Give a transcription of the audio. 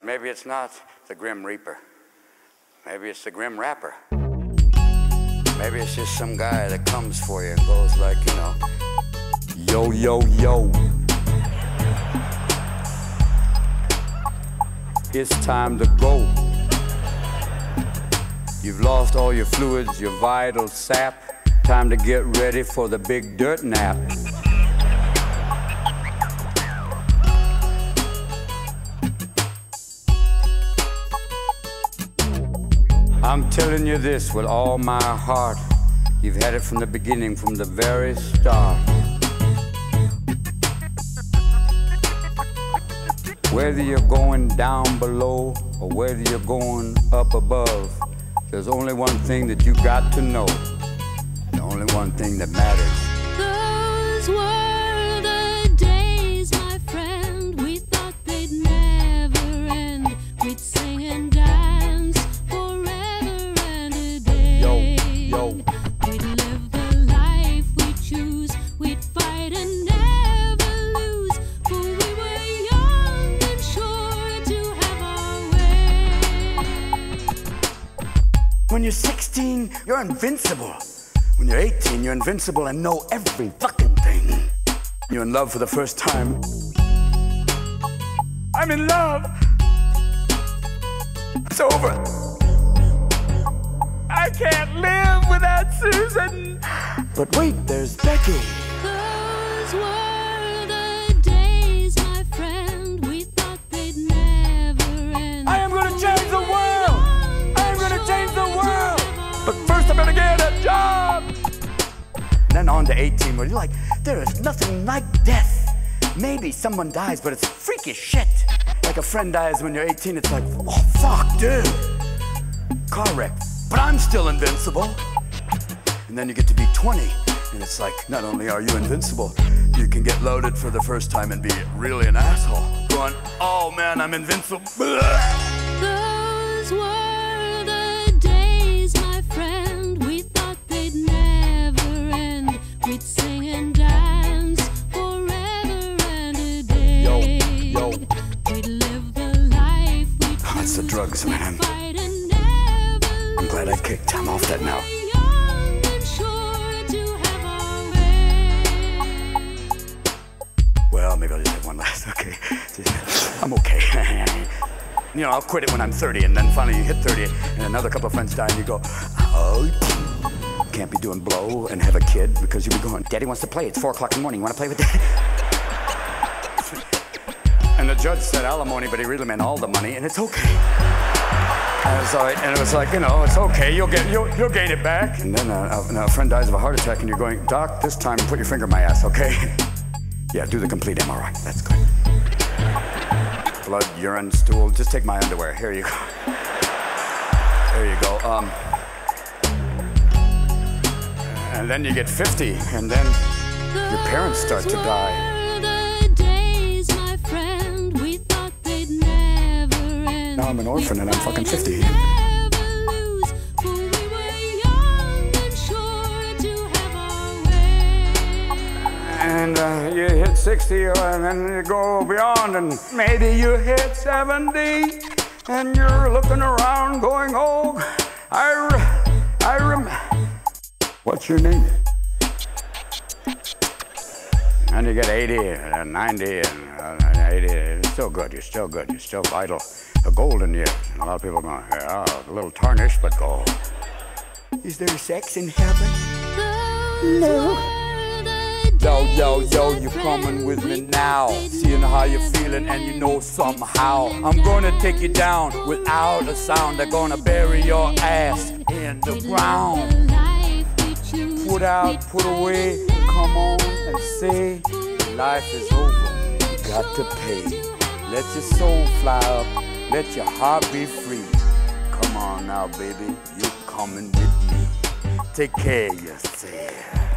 Maybe it's not the Grim Reaper. Maybe it's the Grim Rapper. Maybe it's just some guy that comes for you and goes like, you know, yo, yo, yo. It's time to go. You've lost all your fluids, your vital sap. Time to get ready for the big dirt nap. I'm telling you this with all my heart. You've had it from the beginning, from the very start. Whether you're going down below or whether you're going up above, there's only one thing that you got to know. The only one thing that matters. Those were the days, my friend. We thought they'd never end. We'd sing and dance forever and a day. Yo, yo. We'd live the life we choose. We'd fight and never lose. For we were young and sure to have our way. When you're 16, you're invincible. When you're 18, you're invincible and know every fucking thing. You're in love for the first time. I'm in love. It's over. I can't live without Susan. But wait, there's Becky. Those were the days, my friend. We thought they'd never end. I am gonna change the world. I am gonna change the world. But first I'm gonna get a job. And then on to 18, where you're like, there is nothing like death. Maybe someone dies, but it's freaky shit. Like a friend dies when you're 18, it's like, oh fuck, dude. Car wreck, but I'm still invincible. And then you get to be 20, and it's like, not only are you invincible, you can get loaded for the first time and be really an asshole. Going, oh man, I'm invincible. Those were the days, my friend. We thought they'd never end. We'd sing and dance forever and a day. Yo, yo. We'd live the life we choose. Oh, it's the drugs, man. We'd fight and never I'm glad I kicked. I'm off that now. lose. Young and sure to have our way. Well, maybe I'll just have one last, okay. I'm okay. You know, I'll quit it when I'm 30, and then finally you hit 30, and another couple of friends die, and you go, oh, can't be doing blow and have a kid, because you'll be going, Daddy wants to play, it's 4 o'clock in the morning, you want to play with Daddy? And the judge said alimony, but he really meant all the money, and it's okay. And it was like, you know, it's okay, you'll gain it back. And then a friend dies of a heart attack, and you're going, Doc, this time put your finger in my ass, okay? Yeah, do the complete MRI, that's good. Blood, urine, stool, just take my underwear, here you go. There you go. And then you get 50, and then your parents start to die. The days, my friend, we thought they'd never end. Now I'm an orphan and I'm fucking 50. Never lose, for we were young and sure to have our way. And you hit 60, and then you go beyond, and maybe you hit 70, and you're looking around going, oh, what's your name? And you get 80, and 90, and 80, it's still good, you're still good, you're still vital. The golden years, and a lot of people are going, yeah, a little tarnished, but gold. Is there sex in heaven? No. Yo, yo, yo, you coming with me now. Seeing how you're feeling and you know somehow I'm gonna take you down without a sound. They're gonna bury your ass in the ground. Put out, put away, come on and say life is over, you got to pay. Let your soul fly up, let your heart be free. Come on now, baby, you're coming with me. Take care of yourself.